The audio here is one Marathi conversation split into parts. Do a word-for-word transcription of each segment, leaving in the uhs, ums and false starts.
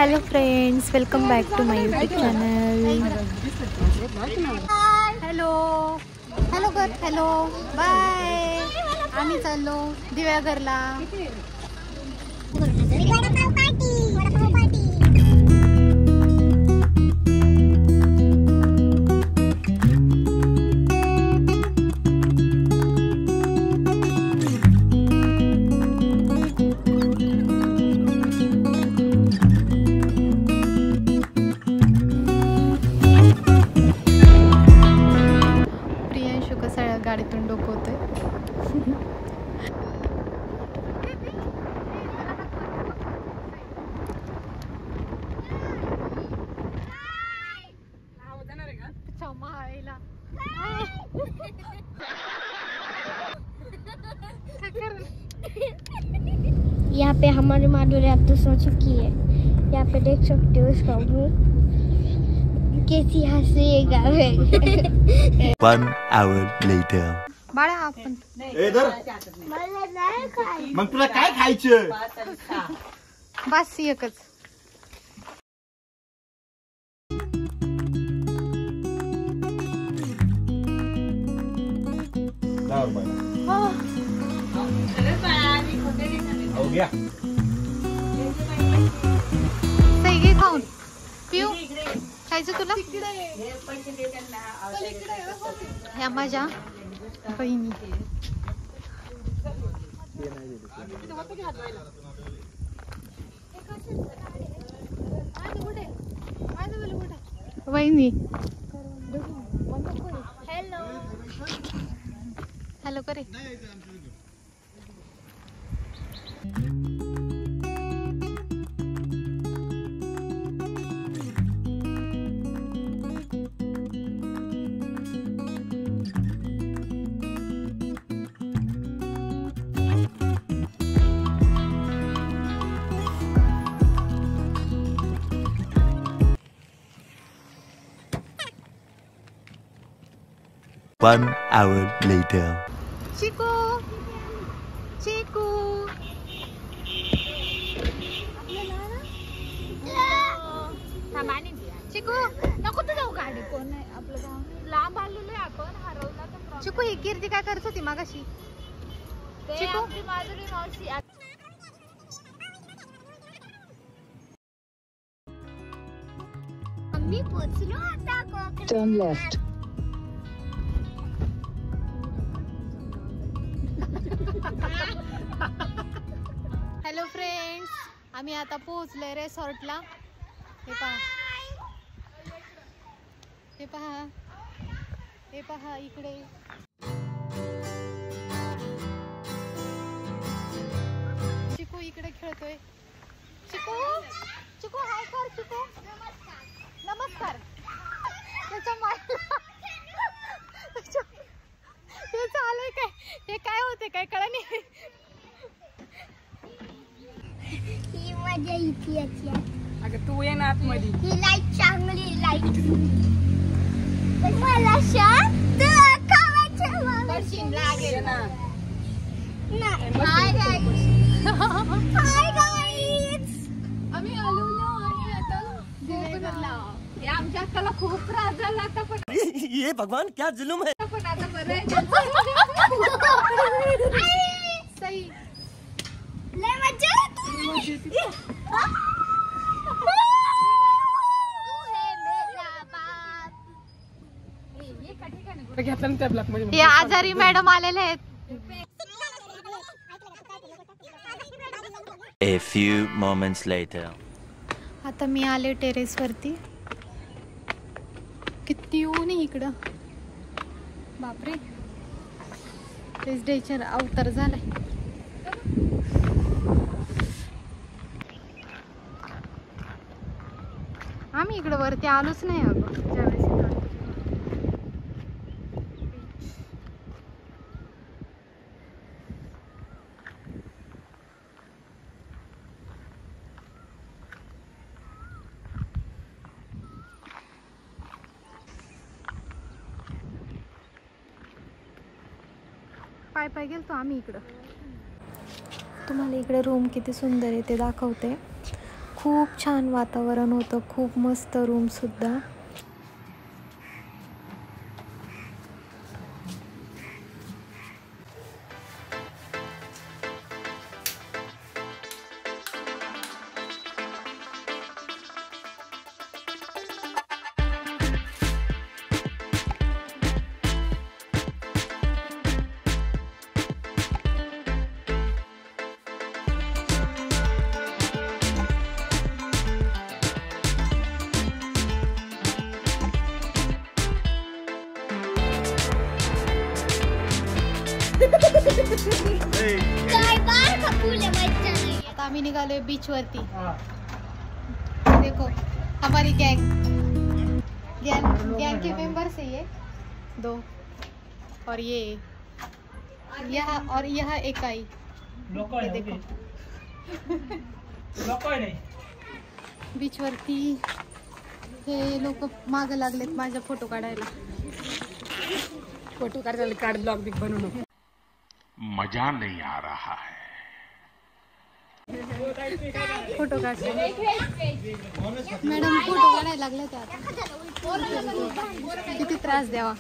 Hello friends, welcome back to my YouTube channel. Hello hello कर हॅलो बाय. आम्ही चाललो दिव्याघरला. गाडीतून डोकवतोय. यहाँ पे हमारी माधुरी अब तो सो चुकी है. यहाँ पे देख सकते हो इसका मुंह कैसी हंसेगा. One hour later. बाळा आपण मला नाही खाय. मग तुला काय खायचं? बस एकच. सही खाऊन पिऊ खायचं तुला. ह्या माझ्या बहिणी. वहिनी हॅलो हॅलो करे. One hour later. चिकू चिकू चिकू नको तू जाऊ. गाडी कोण नाही आपलं गाव लांब आलेलो आहे आपण. हरवला तर चिकू. ही कीर्ती काय करत होती मागाशी? चिकू माधुरी मावशी. आम्ही पोचलो आता Konkan. Turn left. Hello friends, आम्ही आता पोहोचलोय रिसॉर्टला. हे पहा हे पहा हे पहा इकडे. चिकू इकडे खेळतोय. चिकू चिकू हाय कर. चिकू नमस्कार. त्याच्या मायला ते चालय काय? हे काय होते काय कळलं नाही. ही मजा इथे याची आहे. अगं तू ये ना आतमध्ये. ही लाईट चांगली लाईट. मला शांत खावायचं ये ना. Hi guys. Hi guys. आम्ही आलो ना आणि आता दिव्याघरला. हे आमच्या अक्काला खूप त्रास झाला आता. पण ये भगवान क्या जुलूम है. पण आता बरं आहे. सही लय मजा येते. घेतलं ना त्या ब्लॉक मध्ये. हे आजारी मॅडम आलेले आहेत. A few moments later. आता मी आले टेरेस वरती. किती ऊन आहे इकडं. बापरे, तेच डेचर अवतार झालाय. आम्ही इकडं वरती आलोच नाही अगं ज्यावेळेस. पाय पाय गेलतो आम्ही इकडं. तुम्हाला इकडे रूम किती सुंदर आहे ते दाखवते. खूप छान वातावरण होतं, खूप मस्त रूम सुद्धा. आता आम्ही निघालोय बीच वरती. देखो हमारी गैंग गैंग गैंग के मेंबर्स है ये दो, और ये यह और यह इकाई. ये देखो बीच वरती हे लोक माग लागलेत माझ्या फोटो काढायला. फोटो काढायला कार्ड ब्लॉग बिग बनवू नको. मजा नहीं आ रहा है. फोटो काढते मॅडम, फोटो काढायला लागले ते आता. किती त्रास द्यावा.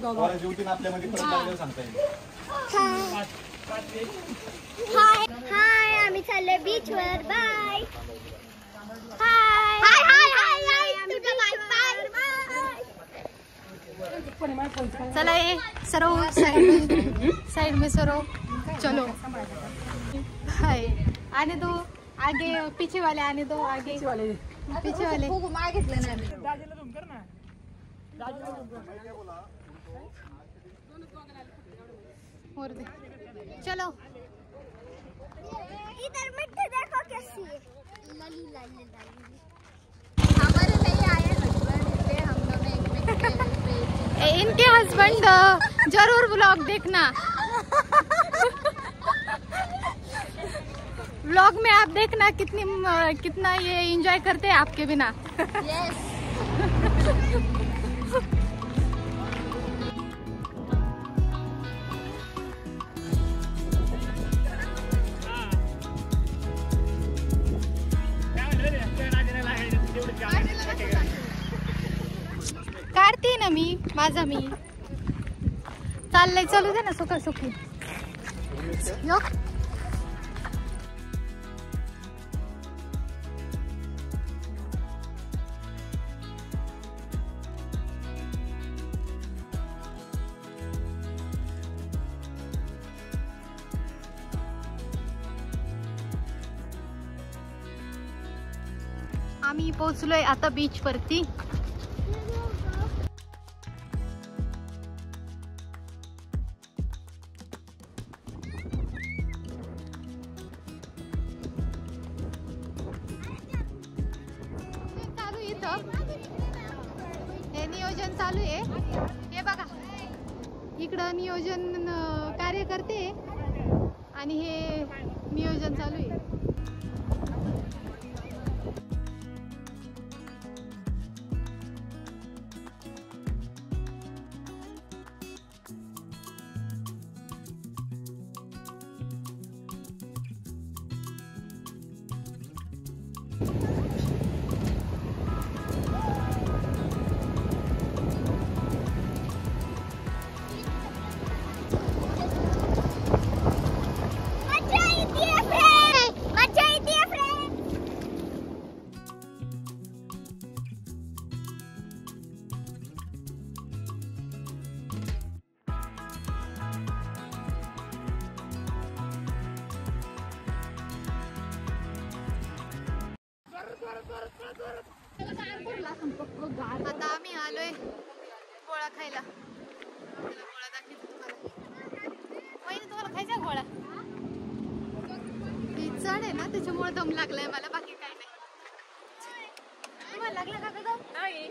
हाय हाय आम्ही चाललोय बीच वर. बाय हाय हाय हाय हाय आम्ही बीच वर. बाय. चला ये सरो साइड में साइड में सरो. चलो हाय. आने दो आगे, पीछे वाले आने दो आगे. पीछे वाले पीछे वाले और दे. चलो इधर मिट्टी देखो कैसी है. लली लली लली. हमारे नहीं आए हस्बैंड, इसलिए हम दोनों एक इनके हस्बैंड जरूर व्लॉग देखना. व्लॉग में आप देखना कितनी कितना ये एंजॉय करते हैं आपके बिना. यस. काढते ना मी माझा मी. चाललंय, चालू दे ना सुखा सुखी. यो आम्ही पोहोचलोय आता बीच वरती. चालू इथं हे नियोजन चालू आहे. हे बघा इकडं नियोजन कार्य करते आणि हे नियोजन चालू आहे. आता आम्ही आलोय गोळा खायला. गोळा दाखवते तुम्हाला. पहिलं तुम्हाला खायचा गोळा. चढ आहे ना त्याच्यामुळे दम लागलाय मला, बाकी काय नाही. तुम्हाला लागला का दम? नाही.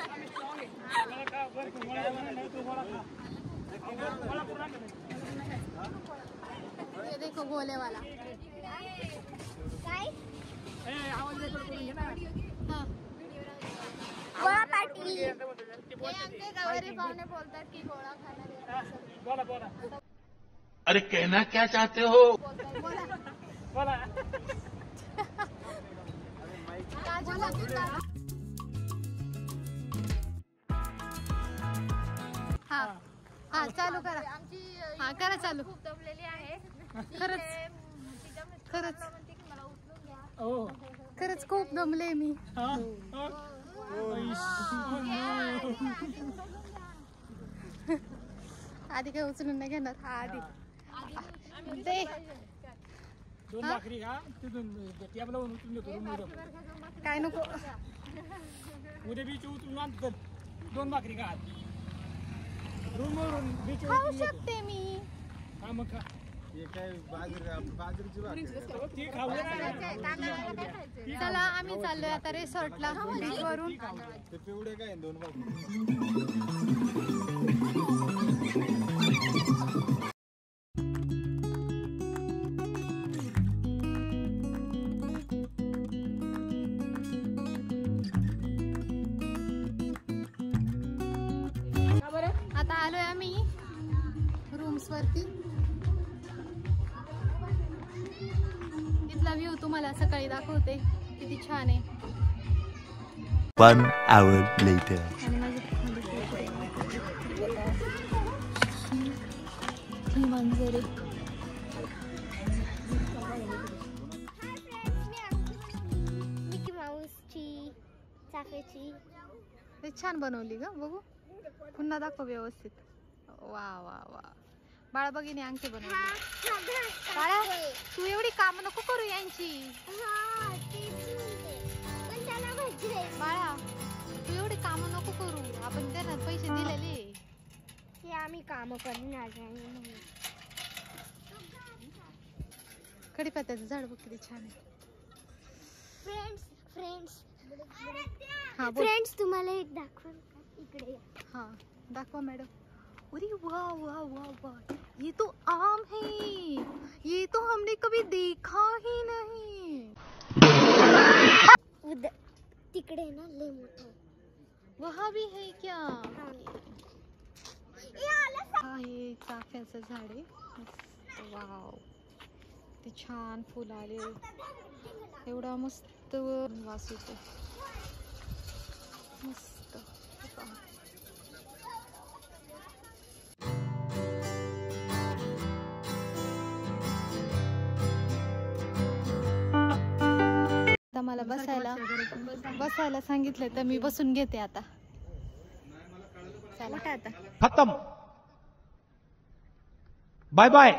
ये देखो गोले वाला. काय? हाँ. गोळा पार्टी. हे आमचे गवारी पाहुणे बोलतात की गोळा खाणार. अरे कहना क्या चाहते हो? बोला. हा हा चालू करा. हा करा चालू. खरंच खरंच खरंच खूप दमले मी. आधी काय उचलून नाही घेणार. हा आधी दे. दोन भाकरी का तिथून टेबला उचलून घेतो रूम काय नको. उद्या बीच उचलून आणतो. दोन भाकरी का रूम वरून बीच खाऊ शकते मी. हा मग खा. ती खाऊ चला आम्ही चाललोय आता रिसॉर्टला बीच वरून. पिवडे काय दोन आता आलोय आम्ही रूम्स वरती. इथला व्ह्यू तुम्हाला सकाळी दाखवते किती छान आहे. One hour later. आणि माझी ही मांजर आहे. मिकी माऊसची चाफ्याची ते छान बनवली ग. बघू पुन्हा दाखव व्यवस्थित. वा वा वा. बाळा बघिनी अंगठी बनवली. बाळा तू एवढी काम नको करू यांची. बाळा तू एवढी काम नको करू. आपण त्यांना पैसे दिलेले. हे आम्ही काम करणार नाही. कडीपत्त्याचं झाड बघ किती छान आहे. फ्रेंड्स फ्रेंड्स हा बोल. फ्रेंड्स तुम्हाला एक दाखवू का? इकडे या. हाँ दाखवा मैडम. अरे वाह वाह वाह वाह, ये तो आम है. ये तो हमने कभी देखा ही नहीं. उद- तिकडे ना लय मोठं. वहाँ भी है क्या? हा. हा हे चाफ्याचं झाड आहे. मस्त. वाव ते छान फुल आले. एवढा मस्त वास येतो. मस्त. आता मला बसायला बसायला सांगितलं तर मी बसून घेते आता. चला आता खत्म. Bye bye.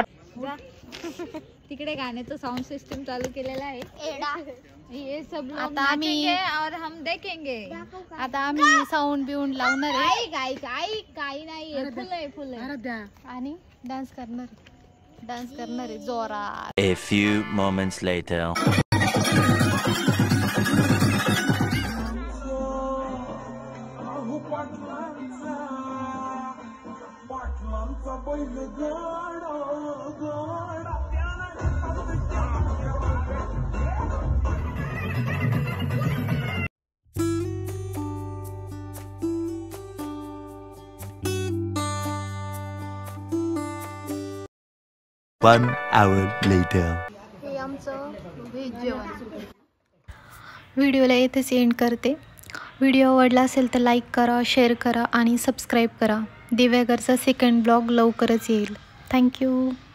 तिकडे गाण्याचं साऊंड सिस्टम चालू केलेलं आहे. एडा. ये सब लोग आता आम्ही और हम देखेंगे. आता आम्ही साऊंड बिऊंड लावणार आहे. गाई गाई काही नाही. फुलं आहे फुलं आणि डान्स करणार. डान्स करणार आहे जोरात. A few moments later. One hour later. हे आमचं व्हेज जेवण. व्हिडिओला इथेच एंड करते. व्हिडिओ आवडला असेल तर लाईक करा, शेअर करा आणि सबस्क्राईब करा. दिव्याघरचा सेकंड ब्लॉग लवकरच येईल. थँक्यू.